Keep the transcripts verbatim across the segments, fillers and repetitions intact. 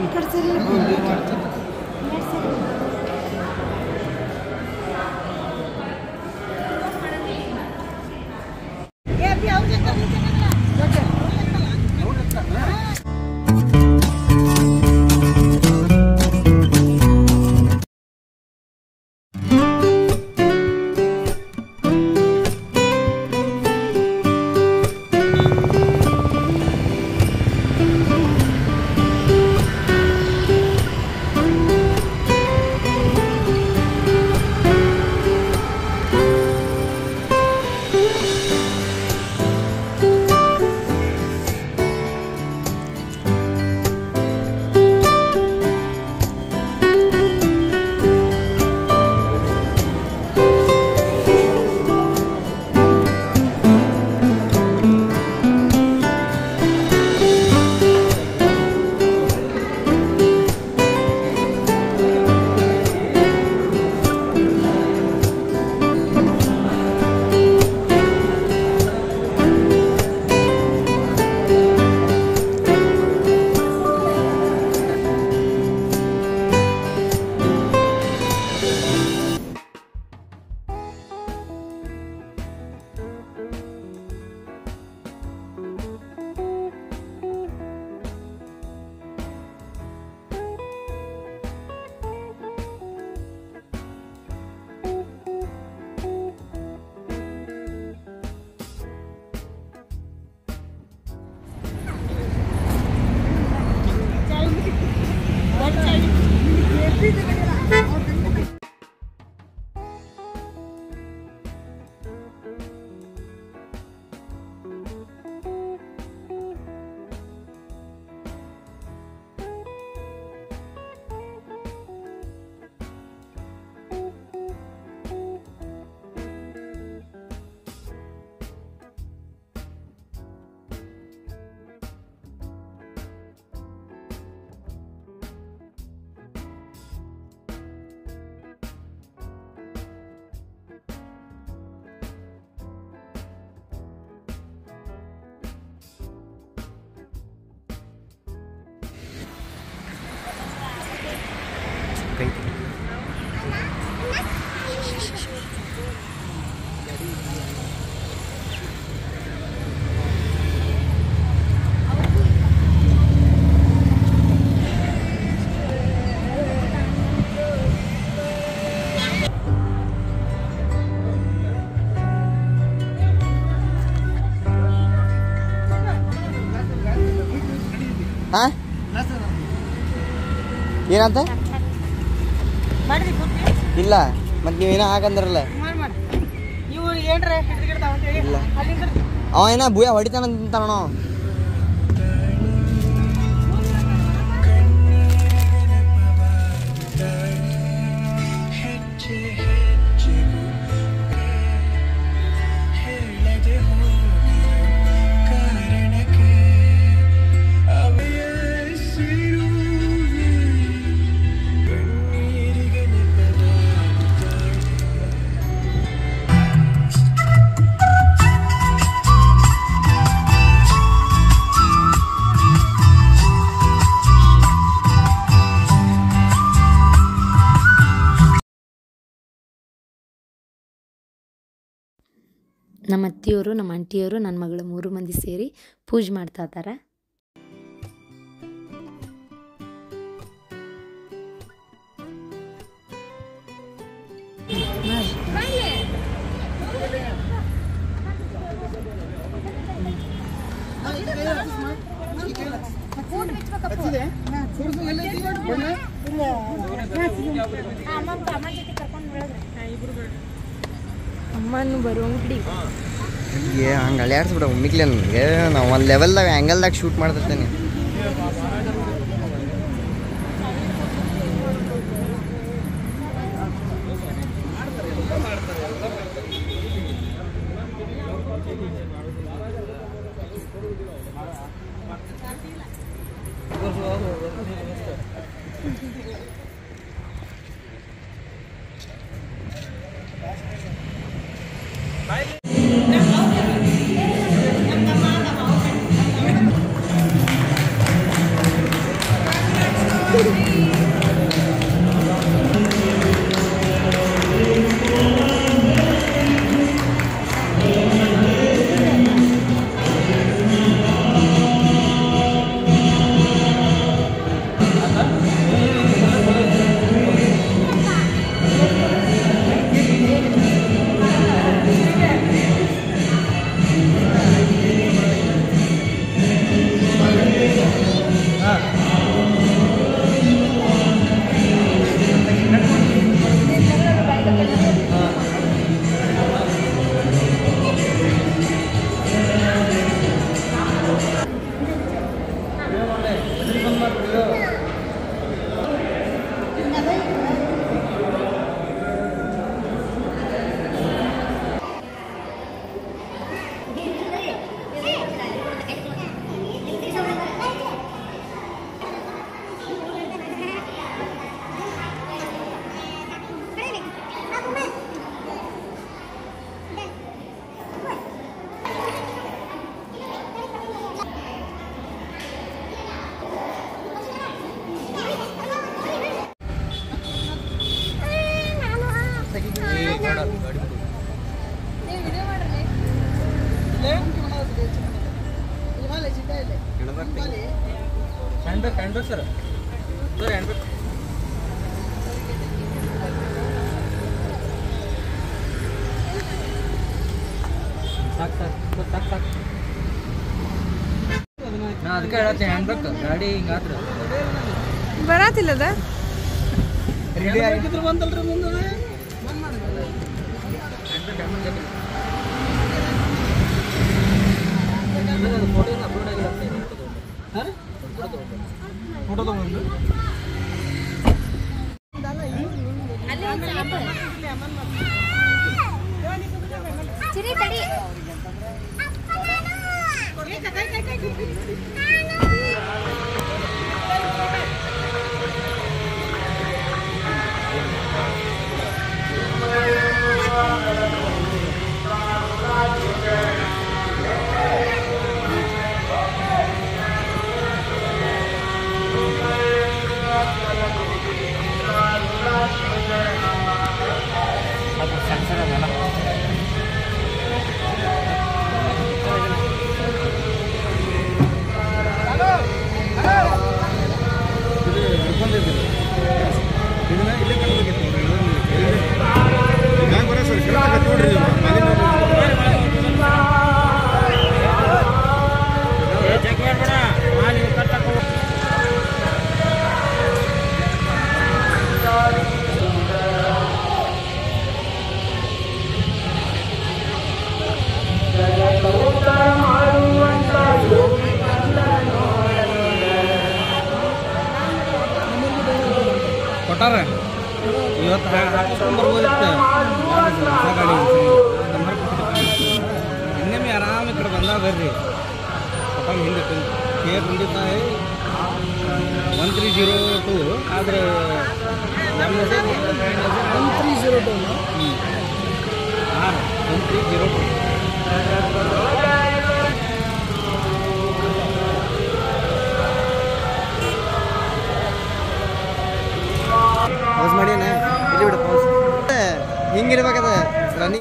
ಹಾಂ ಏನಂತ ಇಲ್ಲ ಮತ್ತೆ ನೀವೇನೋ ಹಾಕಂದ್ರಲ್ಲ ಇಲ್ಲ ಅವ ಏನ ಭೂಯ ಹೊಡಿತಾನಂತಾನೋ ನಮ್ಮ ಅತ್ತಿಯವರು ನಮ್ಮ ಆಂಟಿಯವರು ನನ್ನ ಮಗಳು ಮೂರು ಮಂದಿ ಸೇರಿ ಪೂಜೆ ಮಾಡ್ತಾ ಇದ್ದಾರೆ. ಅಮ್ಮನ್ನು ಬರುವಂಗಡಿ ಏ ಹಂಗೆ ಅಲ್ಯಾಡ್ಸ್ಬಿಡ ಒಮ್ಮಿಗ್ಲೆ ನನಗೆ ನಾವು ಒಂದು ಲೆವೆಲ್ದಾಗ ಆ್ಯಂಗಲ್ದಾಗ ಶೂಟ್ ಮಾಡ್ತಿರ್ತೇನೆ. Hand bag hand bag sir sir hand bag ಸಾಕು ಸರ್ ಸಾಕು ಸಾಕು ನಾ ಅದಕ್ಕೆ ಹೇಳತ್ತೆ ಹ್ಯಾಂಡ್ ಬ್ಯಾಗ್ ಗಾಡಿ ಹಿಂಗಾದ್ರೆ ಬರಾತಿಲ್ಲದ ರೆಡಿ ಬಂತಲ್ರಿ ಮುಂದೆ hand bag hand bag photo upload ಆಗಿಲ್ಲ ಹಾಂ ಫೋಟೋ ತಗೊಂಡು ಕೊಟ್ಟಾರ ಇವತ್ತು ಹಾಕ್ಸ್ಕೊಂಡು ಬರ್ಬೋದಿತ್ತು ಗಾಡಿ ನಂಬರ್ ಇನ್ನೊಮ್ಮೆ ಆರಾಮ ಈ ಕಡೆ ಬಂದಾಗ ಬರ್ರಿ ಕೊಟ್ಟಾಗ ಹಿಂದೆ ಕೆ ಖಂಡಿತ ಒನ್ ತ್ರೀ ಜೀರೋ ಟು ಆದರೆ ಒನ್ ತ್ರೀ ಜೀರೋ ಟು ಹ್ಞೂ ಹಾಂ one three zero two pass ಮಾಡಿ ಇಲ್ಲಿ ಬಿಡು ಪಾಸ್ ಹಿಂಗಿರ್ಬೇಕದ ರನ್ನಿಂಗ್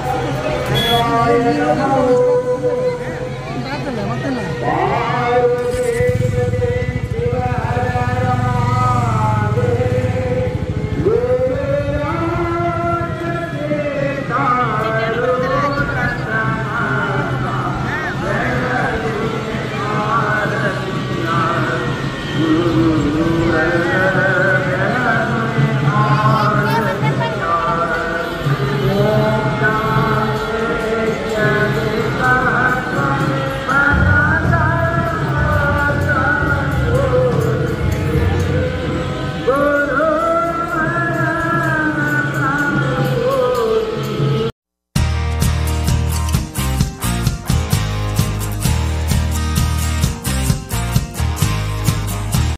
ಮತ್ತೆ